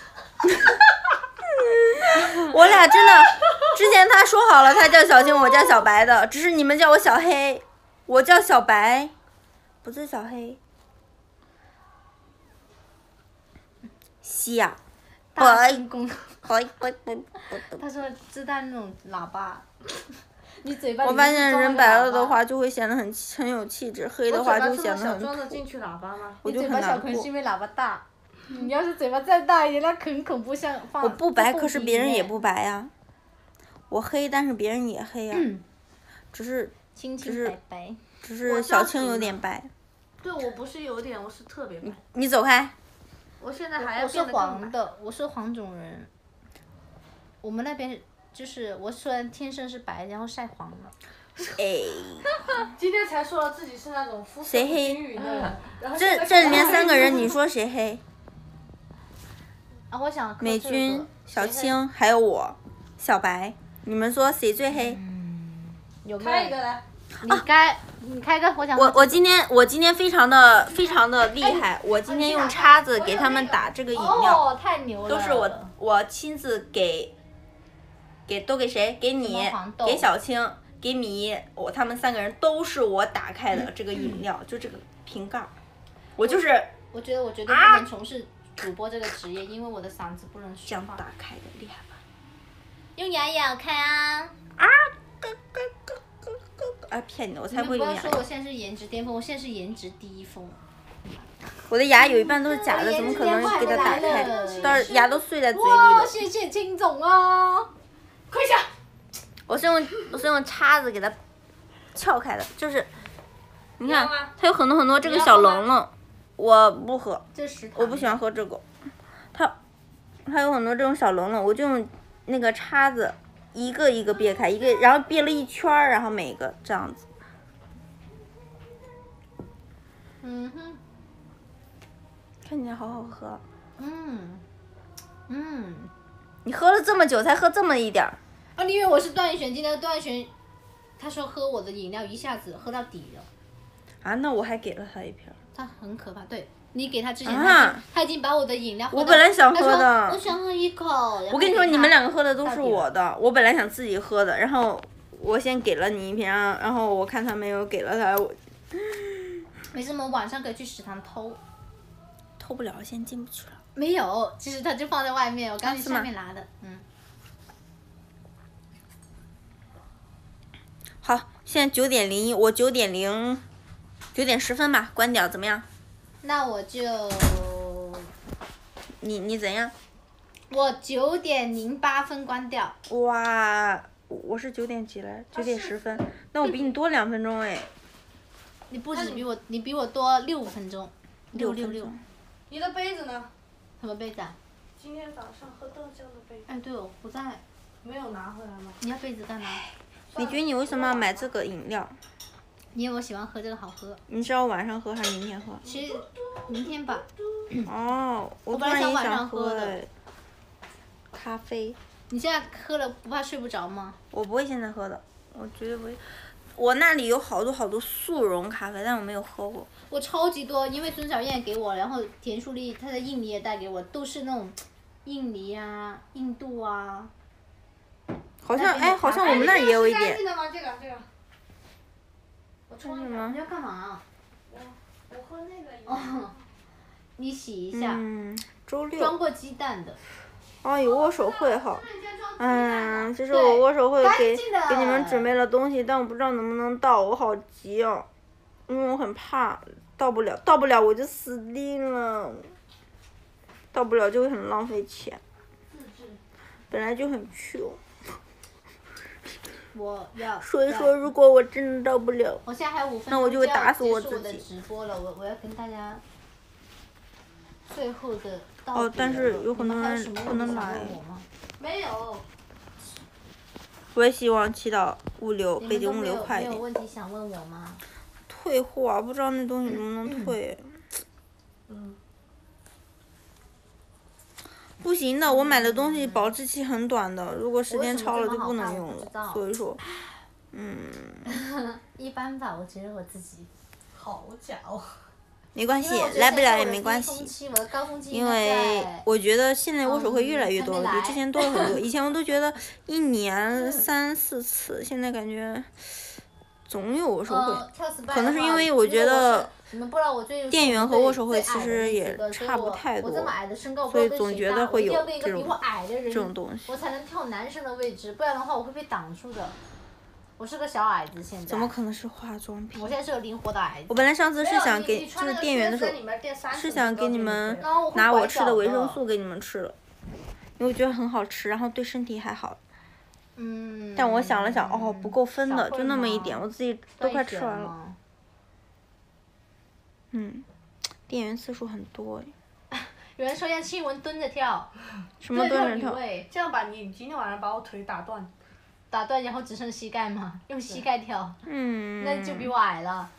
我俩真的，之前他说好了，他叫小青，我叫小白的，只是你们叫我小黑，我叫小白，不是小黑。西呀。 大声公。 他说自带那种喇叭。你嘴巴。 我发现人白了的话就会显得很很有气质，黑的话就显得很土。 装得进去喇叭吗？ 我就很难过。你嘴巴小可能是因为喇叭大。你要是嘴巴再大一点，那很恐怖，像放。 我不白，可是别人也不白呀。我黑，但是别人也黑呀。只是。 青青白白。 只是小青有点白。 对，我不是有点，我是特别白。 你走开。 我现在还要我是黄的，我是黄种人。我们那边就是我虽然天生是白，然后晒黄了。 哎。 今天才说了自己是那种肤色不均匀的人。 这这里面三个人，你说谁黑？ 啊，我想。 美军、小青还有我，小白，你们说谁最黑？ 嗯。有开一个来。 你开，你开个，我想。 我我今天我今天非常的非常的厉害，我今天用叉子给他们打这个饮料。 哦，太牛了。 都是我我亲自给。给都给谁？给你，给小青，给米，我他们三个人都是我打开的这个饮料，就这个瓶盖。我就是。 我觉得我绝对不能从事主播这个职业，因为我的嗓子不能说话。 这样打开的厉害吧？ 用牙咬开啊！ 啊！咯咯咯咯咯！哎，骗你的，我才不会用牙。 你不要说我现在是颜值巅峰，我现在是颜值第一峰。 我的牙有一半都是假的，怎么可能给它打开？到时牙都碎在嘴里了。 谢谢秦总啊！ 快下！ 我是用我是用叉子给它撬开的，就是，你看它有很多很多这个小棱棱，我不喝，我不喜欢喝这个，它它有很多这种小棱棱，我就用那个叉子一个一个别开，一个然后别了一圈儿，然后每个这样子。 嗯哼， 看起来好好喝。 嗯嗯。 你喝了这么久才喝这么一点儿。 啊，你以为我是段奕璇？今天段奕璇，他说喝我的饮料一下子喝到底了。 啊，那我还给了他一瓶。 他很可怕，对你给他之前， 啊、 他, 他已经把我的饮料喝到。 我本来想喝的。 我想喝一口。 我跟你说，你们两个喝的都是我的，我本来想自己喝的，然后我先给了你一瓶，然后我看他没有，给了他。我没事，我们晚上可以去食堂偷。 偷不了，现在进不去了。 没有，其实它就放在外面，我刚去下面拿的，嗯。 好，现在九点零一，我九点零，九点十分吧，关掉怎么样？ 那我就。 你你怎样？ 我九点零八分关掉。 哇，我是九点几来？九点十分，那我比你多两分钟哎。 你不止比我，你比我多六分钟。六六六。 你的杯子呢？ 什么杯子啊？ 今天早上喝豆浆的杯子。 哎，对哦，不在。 没有拿回来吗？ 你要杯子干嘛？ 美军，你为什么要买这个饮料？ 因为我喜欢喝这个，好喝。 你是要晚上喝还是明天喝？ 其实明天吧。 哦，我突然也想喝的。咖啡。 你现在喝了不怕睡不着吗？ 我不会现在喝的，我绝对不会。我那里有好多好多速溶咖啡，但我没有喝过。 我超级多，因为孙小燕给我，然后田淑丽她在印尼也带给我，都是那种印尼啊、印度啊。 好像哎，好像我们那也有一点。 这个吗？这个这个。我冲什么？ 你要干嘛？ 我我喝那个。 哦，你洗一下。 嗯，周六。 装过鸡蛋的。 哦，有握手会哈。嗯，这是我握手会给给你们准备了东西，但我不知道能不能到，我好急哦，因为我很怕到不了，到不了我就死定了，到不了就会很浪费钱，本来就很穷。 我要。 所以说，如果我真的到不了， 我现在还有五分钟那我就会打死我自己。 我的直播了，我我要跟大家最后的道别了。 哦，但是有很多人不能来。 没有。 我也希望祈祷物流，北京物流快一点。 你们都没有没有问题想问我吗？ 退货，不知道那东西能不能退。 嗯。 不行的，我买的东西保质期很短的，如果时间超了就不能用了，所以说，嗯。 一般吧，我觉得我自己。 好假哦。 没关系，来不了也没关系，因为我觉得现在握手会越来越多了，比之前多了很多。以前我都觉得一年三四次，现在感觉总有握手会。可能是因为我觉得店员和握手会其实也差不太多，所以总觉得会有这种这种东西。 我才能跳男生的位置，不然的话我会被挡住的。我是个小矮子，现在。 怎么可能是化妆品？ 我现在是个灵活的矮子。 我本来上次是想给就是店员的时候，是想给你们拿我吃的维生素给你们吃了，因为我觉得很好吃，然后对身体还好。 嗯。 但我想了想，哦，不够分的，就那么一点，我自己都快吃完了。 嗯，电源次数很多。 有人说让庆文蹲着跳。 什么蹲着跳？ 这样吧，你今天晚上把我腿打断。 打断，然后只剩膝盖嘛，用膝盖跳。 嗯。 那就比我矮了。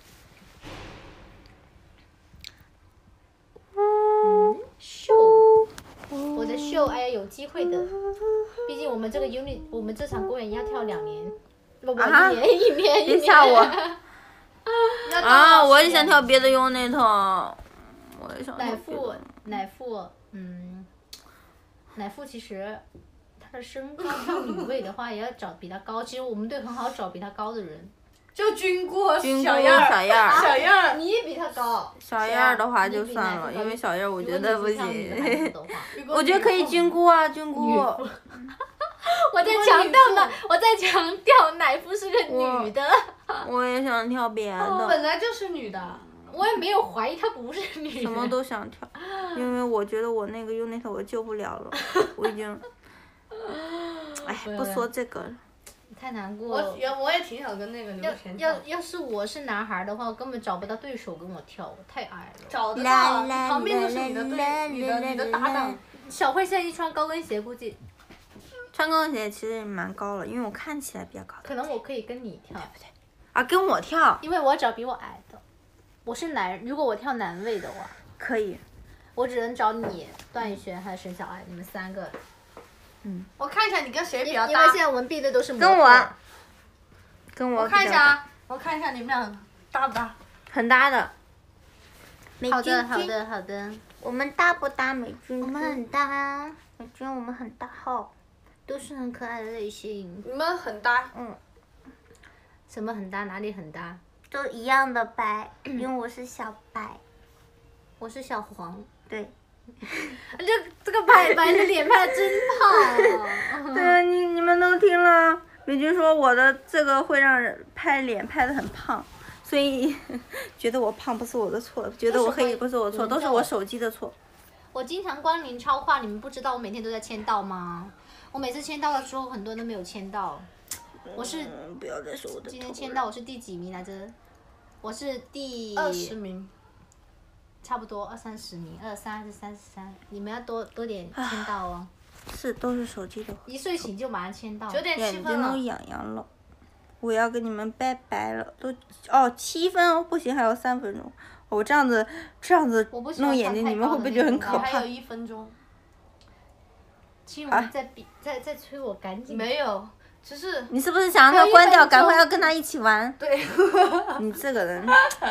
嗯，秀。我的秀，哎呀，有机会的。毕竟我们这个 unit， 我们这场公演要跳两年，不不，一年一年一年。 别吓我。啊，我也想跳别的 unit。我也想。 乃父，乃父，嗯，乃父其实。他的身高跳女位的话，也要找比他高。其实我们队很好找比他高的人， 就菌菇和小燕儿。 小燕儿。 小燕儿， 你也比他高。 小燕儿的话就算了，因为小燕儿我觉得不行。我觉得可以菌菇啊，菌菇。 我在强调呢，我在强调乃夫是个女的。 我也想跳别的。 本来就是女的。 我也没有怀疑她不是女的。 什么都想跳，因为我觉得我那个 unit 我救不了了，我已经。哎，不说这个了。 太难过了。 我也我也挺想跟那个刘璇跳。要要是我是男孩的话，我根本找不到对手跟我跳，我太矮了。 找得到，旁边就是你的对，你的你的搭档。 小慧现在一穿高跟鞋，估计。 穿高跟鞋其实也蛮高了，因为我看起来比较高。 可能我可以跟你跳。 对不对？啊，跟我跳。 因为我要找比我矮的。我是男，如果我跳男位的话。 可以。 我只能找你、段奕璇还有沈小爱，你们三个。 嗯，我看一下你跟谁比较搭。 因为现在我们 B 队都是模特。 跟我。跟我。 我看一下啊，我看一下你们俩搭不搭？ 很搭的。 好的，好的，好的。 我们搭不搭，美君？ 我们很搭， 美君，我们很搭号， 都是很可爱的类型。 你们很搭， 嗯。 什么很搭？哪里很搭？ 都一样的白，因为我是小白。 我是小黄。 对。 这这个白白的脸拍的真胖。 对啊，你你们都听了，美君说我的这个会让人拍脸拍的很胖，所以觉得我胖不是我的错，觉得我黑也不是我的错，都是我手机的错。 我经常光临超话，你们不知道我每天都在签到吗？我每次签到的时候，很多人都没有签到。我是。 嗯，不要再说我的头了。 今天签到我是第几名来着？我是第。 二十名。 差不多二三十名，二三还是三十三？你们要多多点签到哦。 是，都是手机的。 一睡醒就马上签到。 九点七分了。 眼睛都痒痒了，我要跟你们拜拜了，都哦七分哦，不行，还有三分钟。我这样子这样子弄眼睛，你们会不会觉得很可怕？ 还有一分钟。 亲，我在比在在催我赶紧。 没有，只是。 你是不是想让他关掉，赶快要跟他一起玩？ 对。 你这个人。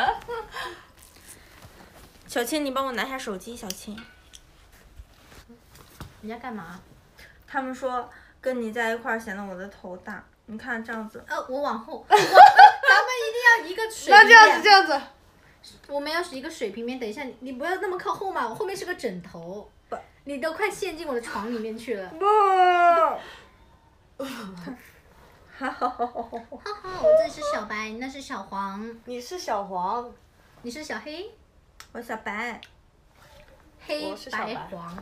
小青，你帮我拿下手机，小青。 你要干嘛？ 他们说跟你在一块儿显得我的头大，你看这样子。 呃，我往后。我咱们一定要一个水平面。 那这样子，这样子。 我们要是一个水平面，等一下你你不要那么靠后嘛，我后面是个枕头，你都快陷进我的床里面去了。 不。哈哈哈哈哈！ 哈哈，我这是小白，那是小黄。 你是小黄。 你是小黑。 我小白， 黑白黄。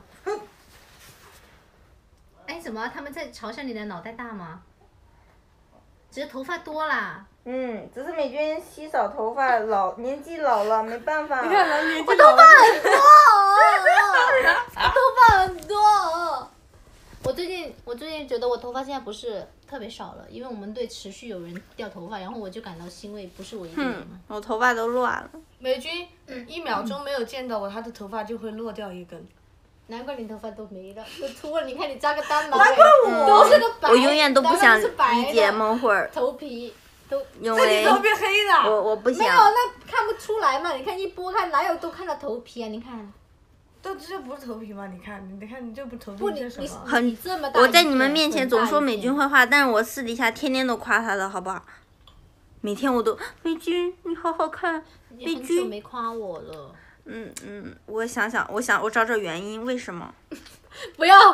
哎，怎么他们在嘲笑你的脑袋大吗？只是头发多啦。 嗯，只是美君稀少头发，老年纪老了没办法。 你看咱年纪我头发很多，我头发很多。我最近我最近觉得我头发现在不是特别少了，因为我们队持续有人掉头发，然后我就感到欣慰，不是我一个人了。 我头发都乱了。 美君，嗯，一秒钟没有见到我，她的头发就会落掉一根。 难怪你头发都没了，都秃了。你看你扎个单毛， 难怪我都是个白。 我永远都不想理解孟慧儿。 头皮都。 因为。 那你头变黑的。 我我不想。 没有，那看不出来嘛？你看一拨开，哪有都看到头皮啊？你看。 这这不是头皮吗？你看，你看你这不头皮是什么？ 很这么大。 我在你们面前总说美君坏话，但是我私底下天天都夸她的，好不好？每天我都美君你好好看，美君。 你没夸我了。 嗯嗯，我想想，我想我找找原因，为什么？ 不要。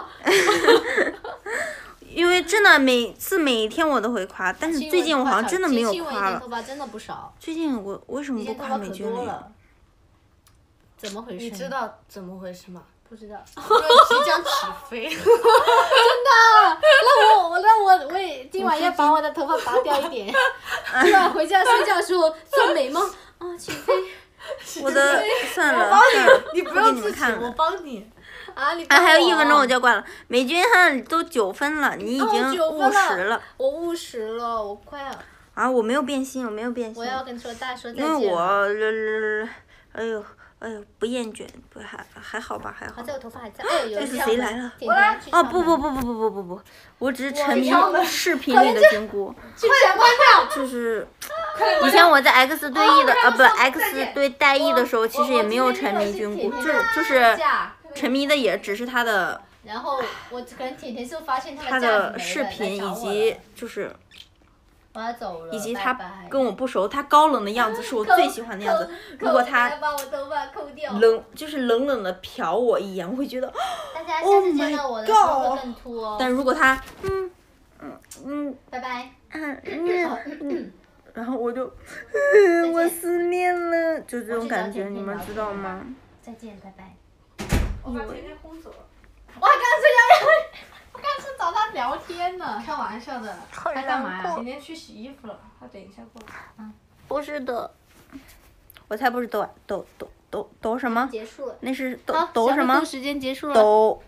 因为真的每次每天我都会夸，但是最近我好像真的没有夸了。 头发真的不少。 最近我为什么不夸美君了？ 怎么回事？ 你知道怎么回事吗？ 不知道。 因为即将起飞。真的？那我我那我我也今晚要把我的头发拔掉一点。今晚回家睡觉的时候做美梦啊，起飞。 我的算了， 你不用自取，我帮你。 啊，你哎，还有一分钟我就要关了。美军哈都九分了，你已经误食了。 我误食了，我快要。 啊，我没有变心，我没有变心。 我要跟说大说再见。 因为我，哎呦。哎呦，不厌倦，不还还好吧，还好。 好在我头发还在。哎， 这是谁来了？ 我来。 哦不不不不不不不不，我只是沉迷视频里的菌菇。 快点关掉！ 就是，以前我在 X 对 E 的啊不 X 对带 E 的时候，其实也没有沉迷菌菇，就是就是沉迷的也只是他的。 然后我可能甜甜就发现他的视频以及就是。以及他跟我不熟，他高冷的样子是我最喜欢的样子。如果他冷，就是冷冷的瞟我一眼，我会觉得 ，Oh my god！但如果他，嗯嗯嗯， 拜拜， 嗯嗯，然后我就，我思念了，就这种感觉，你们知道吗？ 再见，拜拜。 我把甜甜轰走了。 我还刚是要要。我刚是找他聊天呢， 开玩笑的。 他干嘛呀？ 甜甜去洗衣服了，他等一下过来。 嗯， 不是的，我才不是抖抖抖抖抖什么？ 结束了。 那是抖抖什么？ 时间结束了。 抖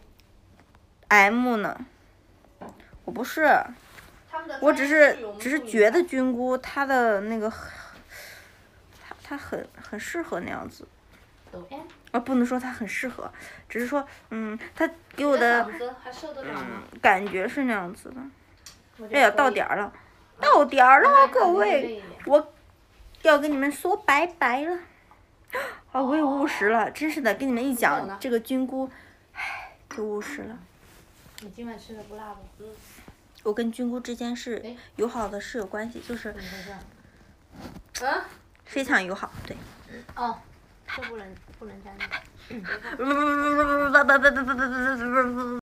M 呢？我不是，我只是只是觉得菌菇它的那个，它它很很适合那样子。 抖 M。 啊，不能说它很适合，只是说，嗯，它给我的，嗯，感觉是那样子的。哎呀，到点儿了，到点儿了，各位，我要跟你们说拜拜了。啊，我也误食了，真是的，跟你们一讲这个菌菇，唉，就误食了。 你今晚吃的不辣不？ 我跟菌菇之间是友好的是有关系，就是。 啊？ 非常友好，对。 哦。这不能不能这样。